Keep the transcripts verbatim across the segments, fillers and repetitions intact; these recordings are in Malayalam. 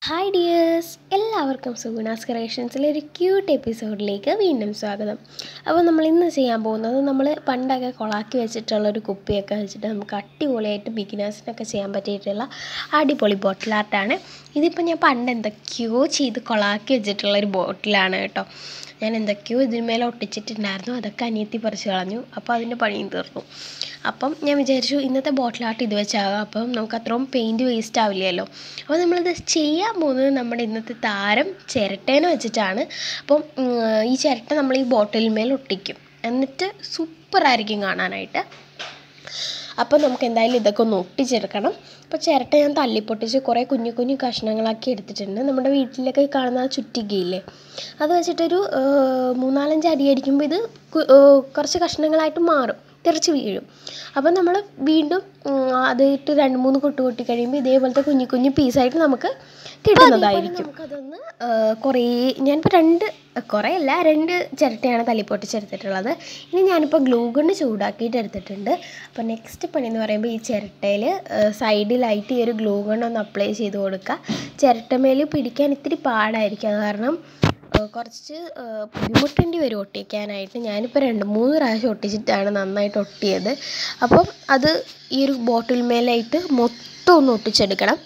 Hi dears, എല്ലാവർക്കും സുഗുണാസ് ക്രിയേഷൻസിലെ ഒരു ക്യൂട്ട് എപ്പിസോഡിലേക്ക് വീണ്ടും സ്വാഗതം. അപ്പോൾ നമ്മൾ ഇന്ന് ചെയ്യാൻ പോകുന്നത് നമ്മൾ പണ്ടൊക്കെ കൊളാക്കി വെച്ചിട്ടുള്ള ഒരു കുപ്പിയൊക്കെ വെച്ചിട്ട് നമുക്ക് അടിപൊളിയായിട്ട് ബിഗിനേഴ്സിനൊക്കെ ചെയ്യാൻ പറ്റിയിട്ടുള്ള അടിപൊളി ബോട്ടിൽ ആർട്ടാണ്. ഇതിപ്പോൾ ഞാൻ പണ്ട് എന്തൊക്കെയോ ചെയ്ത് കൊളാക്കി വെച്ചിട്ടുള്ള ഒരു ബോട്ടിലാണ് കേട്ടോ. ഞാൻ എന്തൊക്കെയോ ഇതിന്മേലെ ഒട്ടിച്ചിട്ടുണ്ടായിരുന്നു, അതൊക്കെ അനിയത്തി പറിച്ച് കളഞ്ഞു. അപ്പോൾ അതിൻ്റെ പണിയും തീർന്നു. അപ്പം ഞാൻ വിചാരിച്ചു ഇന്നത്തെ ബോട്ടിൽ ആർട്ട് ഇത് വെച്ചാകാം, അപ്പം നമുക്ക് അത്രയും പെയിൻറ്റ് വേസ്റ്റ് ആവില്ലല്ലോ. അപ്പോൾ നമ്മളിത് ചെയ്യാൻ പോകുന്നത് നമ്മുടെ ഇന്നത്തെ താരം ചിരട്ടേനെ വെച്ചിട്ടാണ്. അപ്പം ഈ ചിരട്ട നമ്മൾ ഈ ബോട്ടിലിന്മേൽ ഒട്ടിക്കും, എന്നിട്ട് സൂപ്പറായിരിക്കും കാണാനായിട്ട്. അപ്പോൾ നമുക്ക് എന്തായാലും ഇതൊക്കെ ഒന്ന് ഒട്ടിച്ചെടുക്കണം. അപ്പോൾ ചിരട്ട ഞാൻ തല്ലിപ്പൊട്ടിച്ച് കുറേ കുഞ്ഞു കുഞ്ഞു കഷ്ണങ്ങളാക്കി എടുത്തിട്ടുണ്ട്. നമ്മുടെ വീട്ടിലൊക്കെ കാണുന്ന ചുറ്റികയില്ലേ, അത് വെച്ചിട്ടൊരു മൂന്നാലഞ്ച് അടി അടിക്കുമ്പോൾ ഇത് കുറച്ച് കഷ്ണങ്ങളായിട്ട് മാറും, തെറിച്ച് വീഴും. അപ്പം നമ്മൾ വീണ്ടും അതിട്ട് രണ്ട് മൂന്ന് കൊട്ട് കൊട്ടി കഴിയുമ്പോൾ ഇതേപോലത്തെ കുഞ്ഞു കുഞ്ഞു പീസായിട്ട് നമുക്ക് കിട്ടുന്നതായിരിക്കും. നമുക്കതൊന്ന് കുറേ ഞാനിപ്പോൾ രണ്ട് കുറേ അല്ല രണ്ട് ചിരട്ടയാണ് തല്ലിപ്പൊട്ടിച്ചെടുത്തിട്ടുള്ളത്. ഇനി ഞാനിപ്പോൾ ഗ്ലൂ ഗണ്ണ് ചൂടാക്കിയിട്ട് എടുത്തിട്ടുണ്ട്. അപ്പോൾ നെക്സ്റ്റ് പണി എന്ന് പറയുമ്പോൾ ഈ ചിരട്ടയിൽ സൈഡിലായിട്ട് ഈ ഒരു ഗ്ലൂ ഗണ്ണ് ഒന്ന് അപ്ലൈ ചെയ്ത് കൊടുക്കുക. ചിരട്ടമേൽ പിടിക്കാൻ ഇത്തിരി പാടായിരിക്കും, അത് കാരണം കുറച്ച് ബുദ്ധിമുട്ടേണ്ടി വരും ഒട്ടിക്കാനായിട്ട്. ഞാനിപ്പോൾ രണ്ട് മൂന്ന് പ്രാവശ്യം ഒട്ടിച്ചിട്ടാണ് നന്നായിട്ട് ഒട്ടിയത്. അപ്പം അത് ഈ ഒരു ബോട്ടിൽ മേലായിട്ട് മൊത്തം ഒന്ന് ഒട്ടിച്ചെടുക്കണം.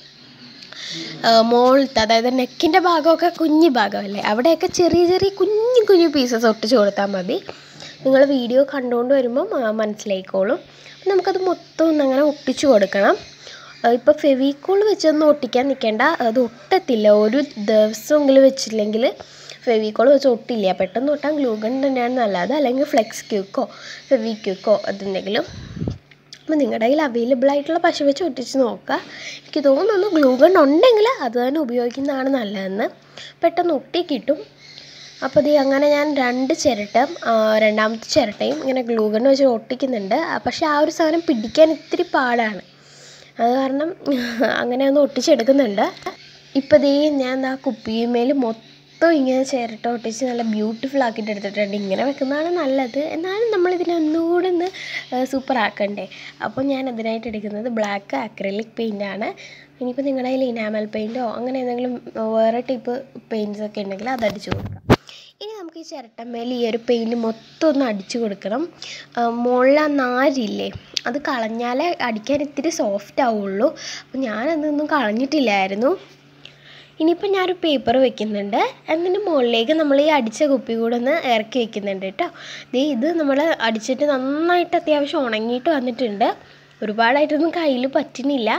മുകളിലത്തെ അതായത് നെക്കിൻ്റെ ഭാഗമൊക്കെ കുഞ്ഞു ഭാഗമല്ലേ, അവിടെയൊക്കെ ചെറിയ ചെറിയ കുഞ്ഞു കുഞ്ഞു പീസസ് ഒട്ടിച്ച് കൊടുത്താൽ മതി. നിങ്ങൾ വീഡിയോ കണ്ടുകൊണ്ട് വരുമ്പം മനസ്സിലായിക്കോളും. നമുക്കത് മൊത്തം ഒന്ന് അങ്ങനെ ഒട്ടിച്ചു കൊടുക്കണം. ഇപ്പോൾ ഫെവിക്കോൾ വെച്ചൊന്നും ഒട്ടിക്കാൻ നിൽക്കേണ്ട, അത് ഒട്ടത്തില്ല. ഒരു ദിവസമെങ്കിലും വെച്ചില്ലെങ്കിൽ ഫെവിക്കോൾ വെച്ച് ഒട്ടില്ല, പെട്ടെന്ന് ഒട്ടാൻ ഗ്ലൂ ഗൺ തന്നെയാണ് നല്ലത്, അല്ലെങ്കിൽ ഫ്ലെക്സ്ക്വിക്കോ ഫെവിക്വിക്കോ അതെന്തെങ്കിലും. അപ്പോൾ നിങ്ങളുടെ കയ്യിൽ അവൈലബിൾ ആയിട്ടുള്ള പശ വെച്ച് ഒട്ടിച്ച് നോക്കുക. എനിക്ക് തോന്നുന്നു ഗ്ലൂ ഗൺ ഉണ്ടെങ്കിൽ അത് തന്നെ ഉപയോഗിക്കുന്നതാണ് നല്ലതെന്ന്, പെട്ടെന്ന് ഒട്ടി കിട്ടും. അപ്പോൾ ഇത് അങ്ങനെ ഞാൻ രണ്ട് ചിരട്ട രണ്ടാമത്തെ ചിരട്ടയും ഇങ്ങനെ ഗ്ലൂ ഗൺ വെച്ച് ഒട്ടിക്കുന്നുണ്ട്. പക്ഷേ ആ ഒരു സാധനം പിടിക്കാൻ ഇത്തിരി പാടാണ്, അത് കാരണം അങ്ങനെ ഒന്ന് ഒട്ടിച്ചെടുക്കുന്നുണ്ട്. ഇപ്പോൾ ദേ ഞാൻ ആ കുപ്പിമേൽ മൊത്തം ഇങ്ങനെ ചിരട്ട ഒട്ടിച്ച് നല്ല ബ്യൂട്ടിഫുൾ ആക്കിയിട്ട് എടുത്തിട്ടുണ്ട്. ഇങ്ങനെ വെക്കുന്നതാണ് നല്ലത്, എന്നാലും നമ്മളിതിനെ ഒന്നുകൂടെ ഒന്ന് സൂപ്പറാക്കണ്ടേ. അപ്പോൾ ഞാൻ അതിനായിട്ട് എടുക്കുന്നത് ബ്ലാക്ക് അക്രിലിക് പെയിൻ്റാണ്. ഇനിയിപ്പോൾ നിങ്ങളുടെ കയ്യിൽ ഇനാമൽ പെയിൻറ്റോ അങ്ങനെ എന്തെങ്കിലും വേറെ ടൈപ്പ് പെയിൻറ്റ്സൊക്കെ ഉണ്ടെങ്കിൽ അത് അടിച്ചു കൊടുക്കാം. ഇനി നമുക്ക് ഈ ചിരട്ടമേൽ ഈ ഒരു പെയിൻറ്റ് മൊത്തം ഒന്ന് അടിച്ചു കൊടുക്കണം. മുകളിൽ ആ നാരില്ലേ, അത് കളഞ്ഞാലേ അടിക്കാൻ ഇത്തിരി സോഫ്റ്റ് ആവുള്ളൂ. അപ്പോൾ ഞാനതൊന്നും കളഞ്ഞിട്ടില്ലായിരുന്നു. ഇനിയിപ്പോൾ ഞാനൊരു പേപ്പർ വെക്കുന്നുണ്ട്, എന്നിട്ട് മുകളിലേക്ക് നമ്മൾ ഈ അടിച്ച കുപ്പി കൂടെ ഒന്ന് ഇറക്കി വെക്കുന്നുണ്ട് കേട്ടോ. ദേ ഇത് നമ്മൾ അടിച്ചിട്ട് നന്നായിട്ട് അത്യാവശ്യം ഉണങ്ങിയിട്ട് വന്നിട്ടുണ്ട്, ഒരുപാടായിട്ടൊന്നും കയ്യിൽ പറ്റുന്നില്ല.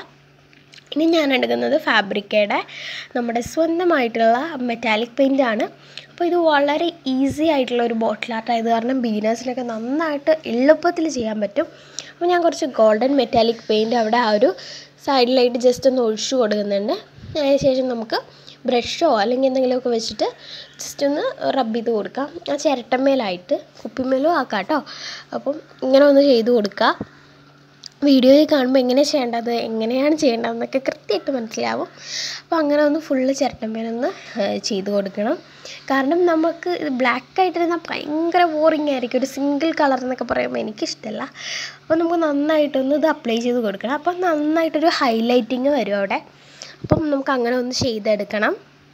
ഇനി ഞാൻ എടുക്കുന്നത് ഫാബ്രിക്കയുടെ നമ്മുടെ സ്വന്തമായിട്ടുള്ള മെറ്റാലിക് പെയിൻ്റാണ്. അപ്പോൾ ഇത് വളരെ ഈസി ആയിട്ടുള്ള ഒരു ബോട്ടിൽ ആർട്ടായത് കാരണം ബിഗിനേഴ്സിനൊക്കെ നന്നായിട്ട് എളുപ്പത്തിൽ ചെയ്യാൻ പറ്റും. അപ്പോൾ ഞാൻ കുറച്ച് ഗോൾഡൻ മെറ്റാലിക് പെയിൻറ്റ് അവിടെ ആ ഒരു സൈഡിലായിട്ട് ജസ്റ്റ് ഒന്ന് ഒഴിച്ചു കൊടുക്കുന്നുണ്ട്. അതിനുശേഷം നമുക്ക് ബ്രഷോ അല്ലെങ്കിൽ എന്തെങ്കിലുമൊക്കെ വെച്ചിട്ട് ജസ്റ്റ് ഒന്ന് റബ്ബ് ചെയ്ത് കൊടുക്കാം. ആ ചിരട്ടമേലായിട്ട് കുപ്പിമേലും ആക്കാം കേട്ടോ. അപ്പം ഇങ്ങനെ ഒന്ന് ചെയ്ത് കൊടുക്കുക. വീഡിയോയിൽ കാണുമ്പോൾ എങ്ങനെ ചെയ്യേണ്ടത് എങ്ങനെയാണ് ചെയ്യേണ്ടതെന്നൊക്കെ കൃത്യമായിട്ട് മനസ്സിലാവും. അപ്പോൾ അങ്ങനെ ഒന്ന് ഫുള്ള് ചിരട്ടമേലൊന്ന് ചെയ്ത് കൊടുക്കണം. കാരണം നമുക്ക് ഇത് ബ്ലാക്ക് ആയിട്ടിരുന്നാൽ ഭയങ്കര ബോറിംഗ് ആയിരിക്കും, ഒരു സിംഗിൾ കളർ എന്നൊക്കെ പറയുമ്പോൾ എനിക്കിഷ്ടമല്ല. അപ്പോൾ നമുക്ക് നന്നായിട്ടൊന്ന് ഇത് അപ്ലൈ ചെയ്ത് കൊടുക്കണം. അപ്പം നന്നായിട്ടൊരു ഹൈലൈറ്റിങ് വരും അവിടെ. അപ്പം നമുക്ക് അങ്ങനെ ഒന്ന് ചെയ്തെടുക്കണം.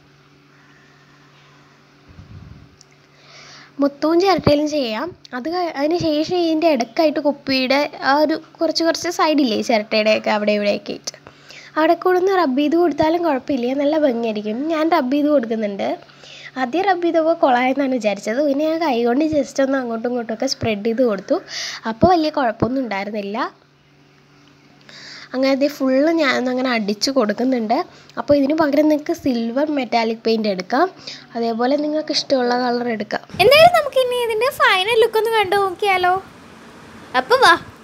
മൊത്തവും ചിരട്ടയിലും ചെയ്യാം. അത് അതിന് ശേഷം ഇതിൻ്റെ ഇടയ്ക്കായിട്ട് കുപ്പിയുടെ ആ ഒരു കുറച്ച് കുറച്ച് സൈഡില്ലേ ചിരട്ടയുടെയൊക്കെ അവിടെ ഇവിടെയൊക്കെ ആയിട്ട് അവിടെ കൂടെ ഒന്ന് റബ്ബ് ചെയ്ത് കൊടുത്താലും കുഴപ്പമില്ല, നല്ല ഭംഗിയായിരിക്കും. ഞാൻ റബ്ബ് ചെയ്ത് കൊടുക്കുന്നുണ്ട്. ആദ്യം റബ്ബ് ചെയ്തപ്പോൾ കൊളായെന്നാണ് വിചാരിച്ചത്, പിന്നെ ഞാൻ കൈ കൊണ്ട് ജസ്റ്റ് ഒന്ന് അങ്ങോട്ടും ഇങ്ങോട്ടുമൊക്കെ സ്പ്രെഡ് ചെയ്ത് കൊടുത്തു. അപ്പോൾ വലിയ കുഴപ്പമൊന്നും ഉണ്ടായിരുന്നില്ല. അങ്ങനെ ഇത് ഫുള്ള് ഞാനൊന്നങ്ങനെ അടിച്ചു കൊടുക്കുന്നുണ്ട്. അപ്പോൾ ഇതിന് പകരം നിങ്ങൾക്ക് സിൽവർ മെറ്റാലിക് പെയിൻറ്റ് എടുക്കാം, അതേപോലെ നിങ്ങൾക്ക് ഇഷ്ടമുള്ള കളർ എടുക്കാം. എന്തായാലും നമുക്ക് ഇനി ഇതിൻ്റെ ഫൈനൽ ലുക്ക് ഒന്ന് കണ്ടു നോക്കിയാലോ. അപ്പോൾ വാ.